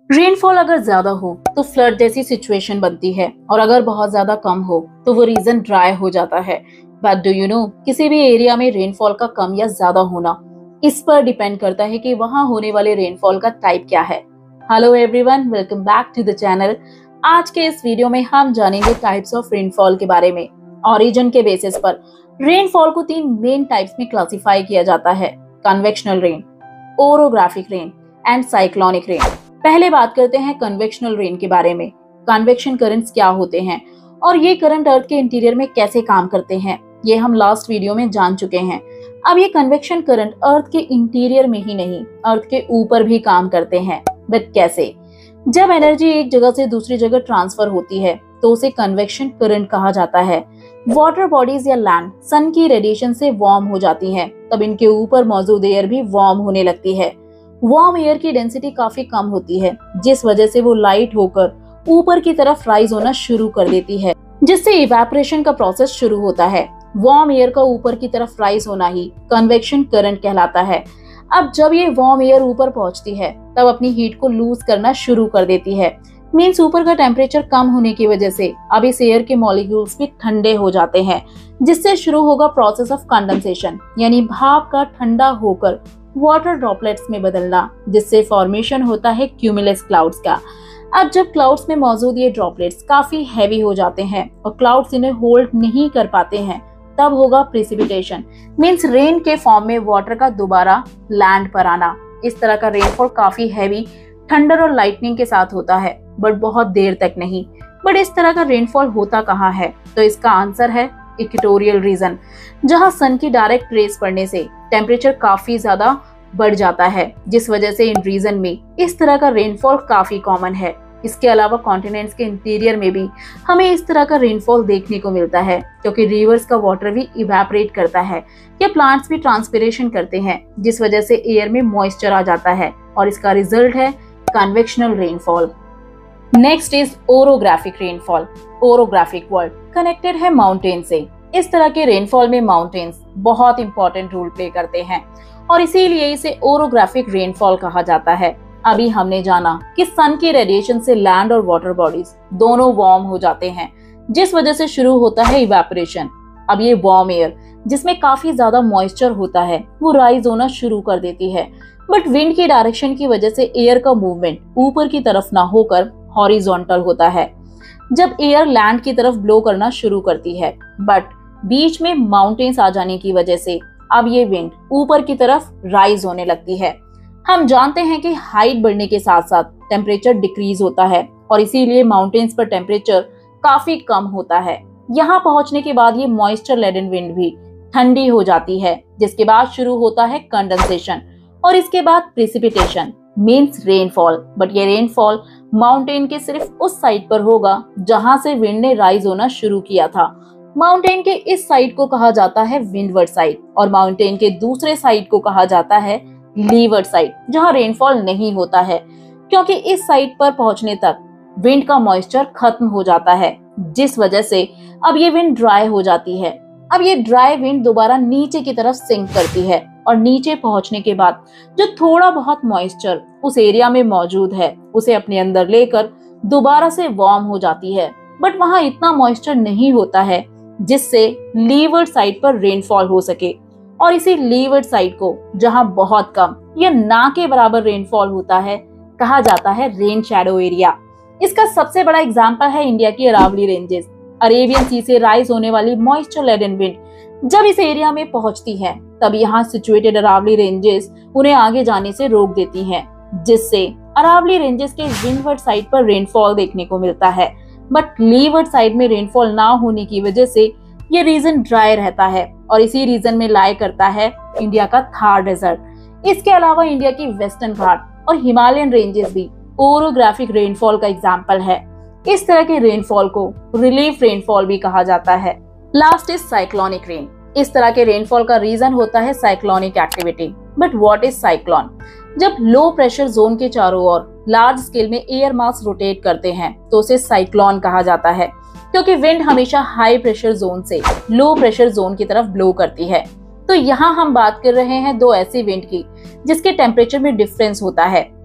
Rainfall अगर ज्यादा हो तो फ्लड जैसी सिचुएशन बनती है और अगर बहुत ज्यादा कम हो तो वो रीजन ड्राई हो जाता है। बट डू यू नो, किसी भी एरिया में रेनफॉल का कम या ज्यादा होना इस पर डिपेंड करता है कि वहां होने वाले रेनफॉल का टाइप क्या है। Hello everyone, welcome back to the channel. आज के इस वीडियो में हम जानेंगे टाइप्स ऑफ रेनफॉल के बारे में। ओरिजिन के बेसिस पर रेनफॉल को 3 मेन टाइप्स में क्लासिफाई किया जाता है: convectional rain, orographic rain and cyclonic rain. पहले बात करते हैं कन्वेक्शनल रेन के बारे में। कन्वेक्शन करंट्स क्या होते हैं और ये करंट अर्थ के इंटीरियर में कैसे काम करते हैं, ये हम लास्ट वीडियो में जान चुके हैं। अब ये कन्वेक्शन करंट अर्थ के इंटीरियर में ही नहीं, अर्थ के ऊपर भी काम करते हैं। बट कैसे? जब एनर्जी एक जगह से दूसरी जगह ट्रांसफर होती है तो उसे कन्वेक्शन करंट कहा जाता है। वाटर बॉडीज या लैंड सन की रेडिएशन से वार्म हो जाती हैं, तब इनके ऊपर मौजूद एयर भी वार्म होने लगती है। वार्म एयर की डेंसिटी काफी कम होती है, जिस वजह से वो लाइट होकर ऊपर की तरफ राइज होना शुरू कर देती है, जिससे इवेपोरेशन का प्रोसेस शुरू होता है। वार्म एयर का ऊपर की तरफ राइज होना ही कन्वेक्शन करंट कहलाता है। अब जब ये वार्म एयर ऊपर पहुंचती है तब अपनी हीट को लूज करना शुरू कर देती है। मींस ऊपर का टेम्परेचर कम होने की वजह से अब इस एयर के मॉलिक्यूल्स भी ठंडे हो जाते हैं, जिससे शुरू होगा प्रोसेस ऑफ कंडेंसेशन, यानी भाप का ठंडा होकर वाटर ड्रॉपलेट्स में बदलना, जिससे फॉर्मेशन होता है क्यूमुलस क्लाउड्स का। अब जब क्लाउड्स में मौजूद ये ड्रॉपलेट्स काफी हैवी हो जाते हैं और क्लाउड्स इन्हें होल्ड नहीं कर पाते हैं, तब होगा प्रेसिपिटेशन, मींस रेन के फॉर्म में वाटर का दोबारा लैंड पर आना। इस तरह का रेनफॉल काफी हैवी, थंडर और लाइटनिंग के साथ होता है, बट बहुत देर तक नहीं। बट इस तरह का रेनफॉल होता कहाँ है? तो इसका आंसर है इक्वेटोरियल रीजन, जहां सन की डायरेक्ट रेस पड़ने से टेम्परेचर काफी ज्यादा बढ़ जाता है, जिस वजह से इन रीजन में इस तरह का रेनफॉल काफी कॉमन है। इसके अलावा कॉन्टिनेंट्स के इंटीरियर में भी हमें इस तरह का रेनफॉल देखने को मिलता है, क्योंकि रिवर्स का वाटर भी इवेपोरेट करता है या प्लांट्स भी ट्रांसपिरेशन करते हैं, जिस वजह से एयर में मॉइस्चर आ जाता है और इसका रिजल्ट है convectional rainfall. Next is orographic rainfall. Orographic word connected है माउंटेन से। इस तरह के रेनफॉल में माउंटेन्स बहुत इंपॉर्टेंट रोल प्ले करते हैं और इसीलिए इसे ओरोग्राफिक रेनफॉल कहा जाता है। अभी हमने जाना कि सन की रेडिएशन से लैंड और वाटर बॉडीज दोनों वार्म हो जाते हैं, जिस वजह से शुरू होता है इवेपोरेशन। अब ये वार्म एयर, जिसमें काफी ज्यादा मॉइस्चर होता है, वो राइज होना शुरू कर देती है। बट विंड की डायरेक्शन की वजह से एयर का मूवमेंट ऊपर की तरफ ना होकर हॉरिजॉन्टल होता है, जब एयर लैंड की तरफ ब्लो करना शुरू करती है। बट बीच में माउंटेन्स आ जाने की वजह से अब ये विंड ऊपर की तरफ राइज होने लगती है। हम जानते हैं कि हाइट बढ़ने के साथ साथ टेम्परेचर डिक्रीज होता है और इसीलिए माउंटेन्स पर टेम्परेचर काफी कम होता है। यहाँ पहुंचने के बाद ये मॉइस्चर लेडन विंड भी ठंडी हो जाती है, जिसके बाद शुरू होता है कंडेंसेशन और इसके बाद प्रेसिपिटेशन, मींस रेनफॉल। बट ये रेनफॉल माउंटेन के सिर्फ उस साइड पर होगा जहां से विंड ने राइज होना शुरू किया था। माउंटेन के इस साइड को कहा जाता है विंडवर्ड साइड और माउंटेन के दूसरे साइड को कहा जाता है लीवर्ड साइड, जहां रेनफॉल नहीं होता है, क्योंकि इस साइड पर पहुंचने तक विंड का मॉइस्चर खत्म हो जाता है, जिस वजह से अब ये विंड ड्राई हो जाती है। अब ये ड्राई विंड दोबारा नीचे की तरफ सिंक करती है और नीचे पहुंचने के बाद जो थोड़ा बहुत मॉइस्चर उस एरिया में मौजूद है उसे अपने अंदर लेकर दोबारा से वार्म हो जाती है। बट वहां इतना मॉइस्चर नहीं होता है जिससे लीवर्ड साइड पर रेनफॉल हो सके, और इसी लीवर्ड साइड को, जहां बहुत कम या ना के बराबर रेनफॉल होता है, कहा जाता है रेन शैडो एरिया। इसका सबसे बड़ा एग्जांपल है इंडिया की अरावली रेंजेस। अरेबियन सी से राइज होने वाली मॉइस्चर लेडन विंड जब इस एरिया में पहुंचती है तब यहाँ सिचुएटेड अरावली रेंजेस उन्हें आगे जाने से रोक देती हैं, जिससे अरावली रेंजेस के विंडवर्ड साइड पर रेनफॉल देखने को मिलता है। बट लीवर्ड साइड में रेनफॉल ना होने की वजह से ये रीजन ड्राई रहता है और इसी रीजन में लाई करता है इंडिया का थार डेजर्ट। इसके अलावा इंडिया की वेस्टर्न घाट और हिमालयन रेंजेस भी ओरोग्राफिक रेनफॉल का एग्जाम्पल है। इस तरह के रेनफॉल को रिलीफ रेनफॉल भी कहा जाता है। Last is cyclonic rain. इस तरह के रेनफॉल का रीजन होता है cyclonic activity. But what is cyclone? जब लो प्रेशर जोन के चारों ओर लार्ज स्केल में एयर मास रोटेट करते हैं तो उसे साइक्लोन कहा जाता है, क्योंकि विंड हमेशा हाई प्रेशर जोन से लो प्रेशर जोन की तरफ ब्लो करती है। तो यहाँ हम बात कर रहे हैं दो ऐसी विंड की जिसके टेम्परेचर में डिफरेंस होता है,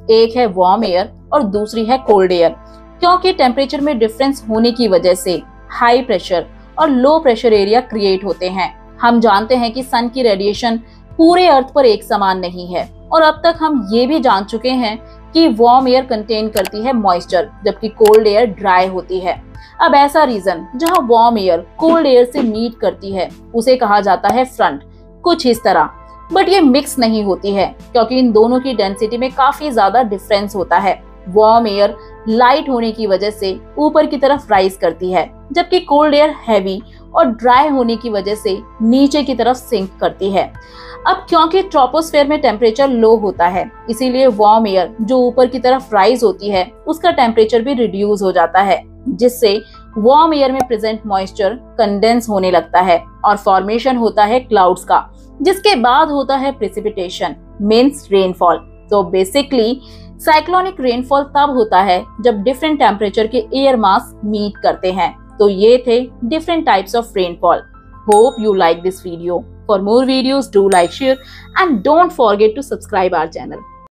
एक है वार्म एयर और दूसरी है कोल्ड एयर। क्योंकि टेम्परेचर में डिफरेंस होने की वजह से हाई प्रेशर और लो प्रेशर एरिया क्रिएट होते हैं। हम जानते हैं कि सन की रेडिएशन पूरे अर्थ पर एक समान नहीं है और अब तक हम ये भी जान चुके हैं कि वार्म एयर कंटेन करती है मॉइस्चर जबकि कोल्ड एयर ड्राई होती है। अब ऐसा रीजन जहां वार्म एयर कोल्ड एयर से मीट करती है उसे कहा जाता है फ्रंट, कुछ इस तरह। बट ये मिक्स नहीं होती है क्योंकि इन दोनों की डेंसिटी में काफी ज्यादा डिफरेंस होता है। वार्म एयर लाइट होने की वजह से ऊपर की तरफ राइज करती है जबकि कोल्ड एयर हैवी और ड्राई होने की वजह से नीचे की तरफ सिंक करती है। अब क्योंकि ट्रोपोस्फेयर में टेम्परेचर लो होता है इसीलिए वार्म एयर जो ऊपर की तरफ राइज होती है उसका टेम्परेचर भी रिड्यूस हो जाता है, जिससे वार्म एयर में प्रेजेंट मॉइस्चर कंडेंस होने लगता है और फॉर्मेशन होता है क्लाउड्स का, जिसके बाद होता है प्रेसिपिटेशन मींस रेनफॉल। तो बेसिकली साइक्लोनिक रेनफॉल तब होता है जब डिफरेंट टेम्परेचर के एयर मास मीट करते हैं। तो ये थे different types of rainfall. Hope you like this video. For more videos, do like, share and don't forget to subscribe our channel.